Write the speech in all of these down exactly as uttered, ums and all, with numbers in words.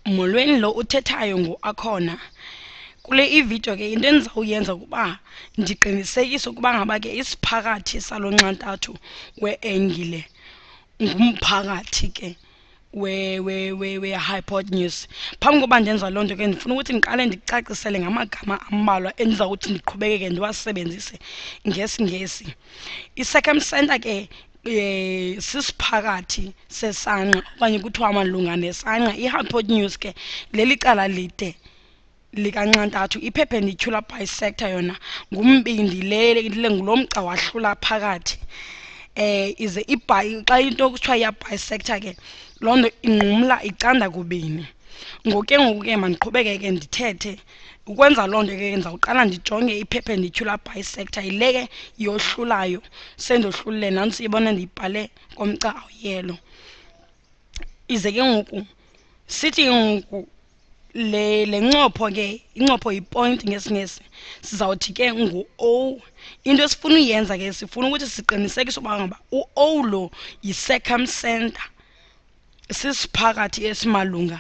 molweni lo uthethayo nguAkhona. Kule ivideo ke into endizawuyenza ukuba ndiqinisekise ukuba ngaba ke isiphakathi salo nxantathu we-engile ngumphakathi ke we we we we hypotenuse. Phambi koba ndenza loo nto ke ndifuna ukuthi ndiqale ndicacisele ngamagama ambalwa endizawuthi ndiqhubekeke ndiwasebenzise ngesingesi. I-circumcenter ke eh sisiphakathi sesanqa okanye kuthiwa malunga nesanqa. I-hypotenuse ke leli cala lide likanxantathu. I-perpendicular bisector yona ngumbindi le ngulo mgca wahlula phakathi. Eh ize ibhayi xa into kuthiwa iya-bisector ke loo nto inqumla icanda kubini. Ngoku ke ngoku ke mandiqhubeke ke ndithethe. Ukwenza loo nto ke ndizawuqala ndijonge i-perpendicular bisector, yile ke yohlulayo. Sendohlulile nantsi ibona ndiyibhale komgca awuyelo. Ize ke ngoku sithi ke ngoku le le ncopho ke incopho yipoint ngesingesi sizawuthi ke ngu-O. Into esifuna uyenza ke sifuna ukuthi siqinisekise uba ngaba u-O lo yi-circumcenter, sisiphakathi esimalunga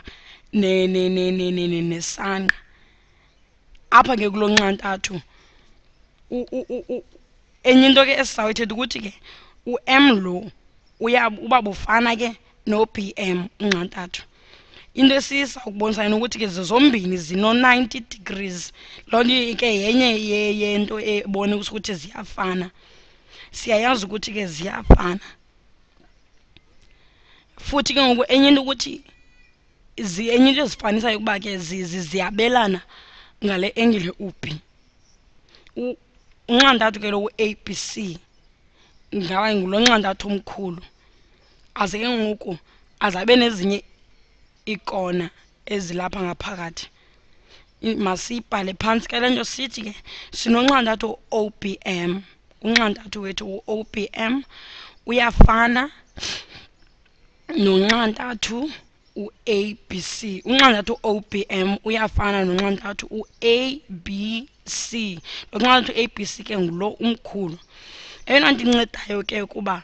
nesanqa. Apha ke kulo nxantathu enye into ke esizawuyithetha ukuthi ke u-M lo uba bufana ke no-B M unxantathu. Into esiza ukubonisa ukuthi ke zombini zino ninety degrees. Loo nto ke yenye yento ebona ukuthi ziyafana. Siyayazi ukuthi ke ziyafana. Futhi ke ngoku enye into ukuthi enye into ezifanisayo ukuba ke ziyabelana ngale angle u-B. Unxantathu ke lo u-A B C ngaba ngulo nxantathu omkhulu. Aze ke ngoku azabe nezinye ikona ezilapha ngaphakathi. Masiyibhale phantsi ke le nto sithi ke sinonxantathu O B M. Unxantathu wethu u-O B M uyafana nonxantathu u-A B C. Unxantathu O B M uyafana nonxantathu u-A B C. Lo nxantathu u-A B C ke ngulo umkhulu. Eyona nto incedayo ke ukuba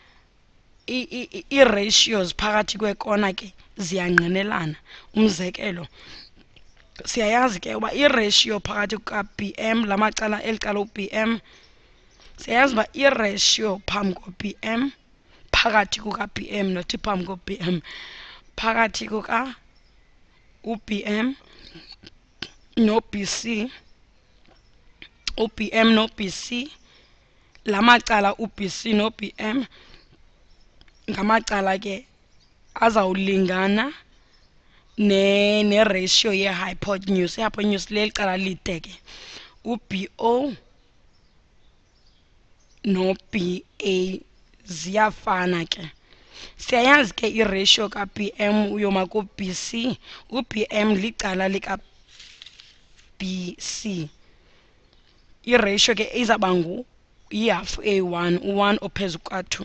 ii-ratios phakathi kwekona ke ziyangqinelana. Umzekelo siyayazi ke uba i-ratio phakathi kuka-B M, la macala eli cala u-B M, siyayazi uba i-ratio phambi ko-B M, phakathi kuka-B M, nothi phambi ko-B M, phakathi kuka u-B M no-B C, u-B M no-B C, la macala u-B C no-B M ngamacala ke azawulingana ne-ratio ye-hypotenuse. I-hypotenuse leli cala lide ke u-B O no-B A ziyafana ke. Siyayazi ke i-ratio ka-B M uyoma ku-B C. U-B M licala lika-B C. I-ratio ke izawuba ngu yihafu A one, u-one ophezu kwa-two.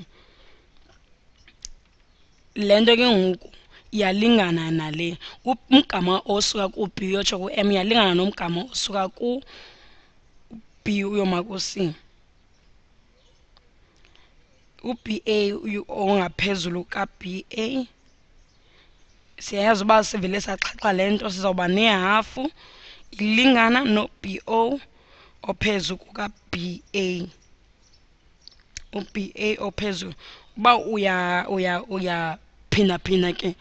Le nto ke ngoku iyalingana nale. Umgama osuka ku-B uyotsho ku-M iyalingana nomgama osuka ku-B uyoma ku-C. U-B A ongaphezulu ka-B A siyayazi uba sivele saxhaxha le nto sizawuba nehafu ilingana no-B O ophezu kuka-B A. U-B A ophezulu uba uya uya uya phinda phinda ke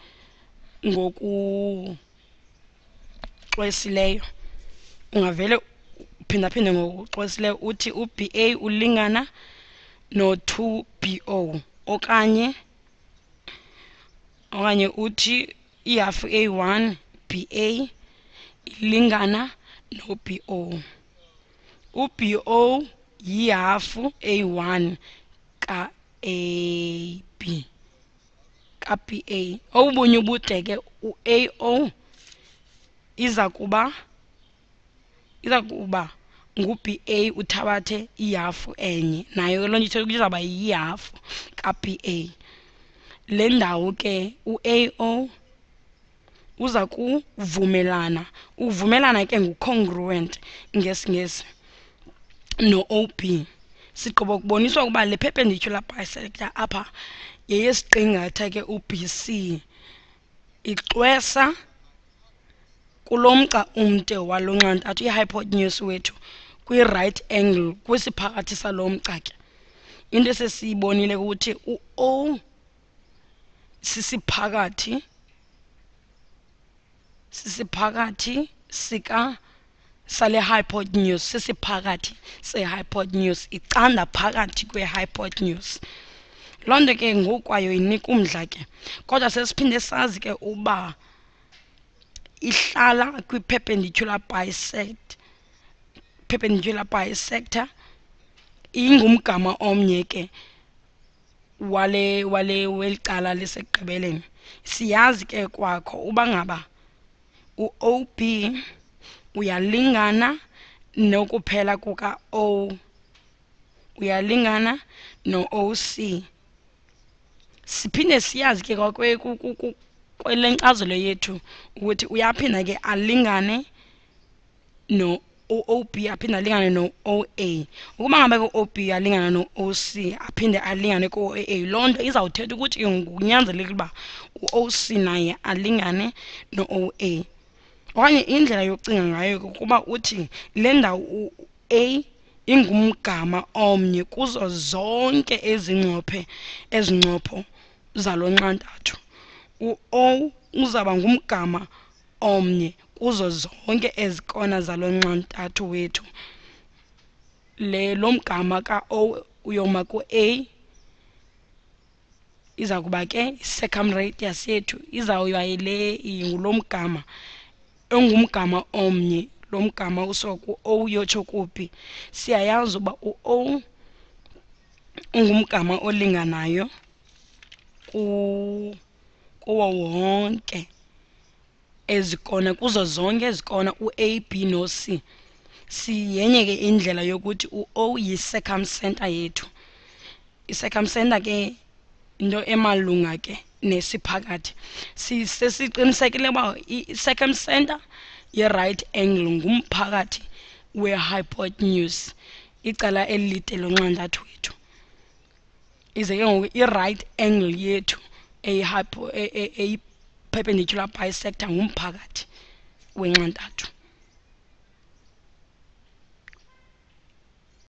ngokuxwesileyo ungavele uphinda phinde ngokuxwesileyo uthi u-B A ulingana no-two B O okanye okanye uthi ihafu A one B A ilingana no-B O. U-B O yihafu A one ka-A B ka-B A. Obunye ubude ke u-A O iza kuba iza kuba ngu-B A uthabathe ihafu enye, nayo loo nto ithetha ukuthi izawuba yihafu ka-B A. Le ndawo ke u-A O uza kuvumelana. Uvumelana ke ngu-congruent ngesingesi no-O B. Sigqibo kuboniswa ukuba le perpendicular bisector apha yeyesiqingatha ke u-B C. Ixwesa kulomgca umde walonxantathu i-hypotenuse wethu kwi-right angle kwisiphakathi salomgca ke. Into esesiyibonile ukuthi u-O sisiphakathi sisiphakathi sika sale hypotenuse, sisiphakathi se-hypotenuse, icanda phakathi kwe-hypotenuse. Loo nto ke ngokwayo inika umdla ke, kodwa sesiphinde sazi ke uba ihlala kwi-perpendicular bisect, perpendicular bisector, ingumgama omnye ke wale wale welicala lisekugqibeleni. Siyazi ke kwakho uba ngaba u-O B uyalingana nokuphela kuka-O, uyalingana no-O C. Siphinde siyazi ke kwele nkcazelo yethu ukuthi uyaphinda ke alingane no O B, aphinde alingane no-O A. Ukuba ngabe ku-O B alingana no-O C aphinde alingane ku-O A, loo nto izawuthetha ukuthi kunyanzelekile uba u-O C naye alingane no-O A. Okanye indlela yokucinga ngayo kukuba uthi le ndawo u-A ingumgama omnye kuzo zonke ezincophe ezincopho zalo nxantathu. U-O uzaba ngumgama omnye kuzo zonke ezikona zalo nxantathu wethu. Le lo mgama ka-O uyoma ku-A iza kuba ke circumradius yethu izawuba yile ngulo mgama ongumgama omnye, lo mgama usuka ku-O yotsho ku-B. Siyayazi uba u-O ungumgama olinganayo kuwo wonke ezikona, kuzo zonke ezikona u-A, B no-C. Siyenye ke indlela yokuthi u-O yi-circumcenter yethu. I-circumcenter ke into emalunga ke nesiphakathi. Sesiqinisekile uba i-circumcenter ye-right angle ngumphakathi we-hypotenuse, icala elide lonxantathu wethu. Ize ke ngoku i-right angle yethu eyi-perpendicular bisector ngumphakathi wenxantathu.